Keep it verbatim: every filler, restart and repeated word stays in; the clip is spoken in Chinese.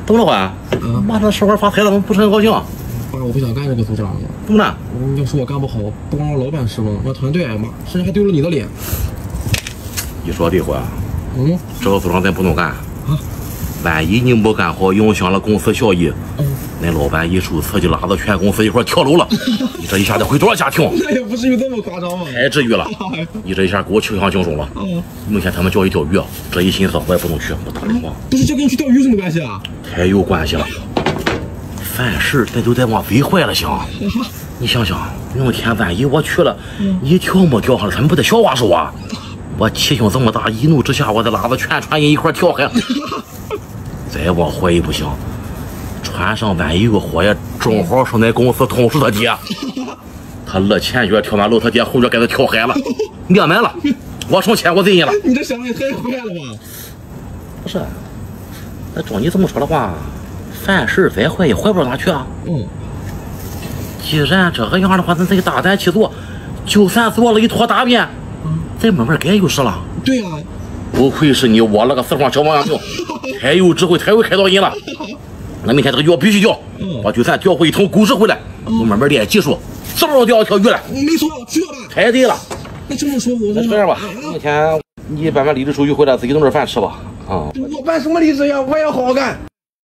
怎么了还？嗯，妈这小孩发财了，不是很高兴？ 爸，我不想干这个组长了。 怎么了？ 要是我干不好，不光让老板失望，让团队挨骂，甚至还丢了你的脸。 你说对话？ 嗯， 这个组长咱不能干啊！万一你没干好，影响了公司效益，嗯，那老板一受刺激，拉着全公司一块跳楼了。你这一下得毁多少家庭？ 那也不至于这么夸张吧？ 太至于了！你这一下给我气象惊悚了。嗯，明天他们叫你钓鱼，这一心思我也不能去，我打电话。 不是，这跟你去钓鱼什么关系啊？ 太有关系了。凡事咱都得往最坏了想。你想想，明天万一我去了，你钓没钓上了，他们不得笑话说啊？我气性这么大，一怒之下，我得拉着全船人一块跳海。再往坏也不行，船上万一有个火呀，正好是那公司同事他爹，他勒前脚跳完楼，他爹后脚给他跳海了，灭门了。我成千古罪人了。 你这想的也太坏了吧？ 不是，那照你这么说的话，凡事再坏也坏不到哪去啊。嗯。既然这个样的话，咱再大胆去做，就算做了一坨大便，嗯，再慢慢改就是了。 对啊。 不愧是你，我那个四川小王八太有智慧，太会开导人了。那明天这个鱼必须钓，我就算钓回一头骨质回来，我慢慢练技术，什么时候钓一条鱼来？ 没错，知道吧？ 太对了。 那这么说，我那这样吧，明天你办完离职手续回来，自己弄点饭吃吧。啊， 我办什么离职呀？我也好好干。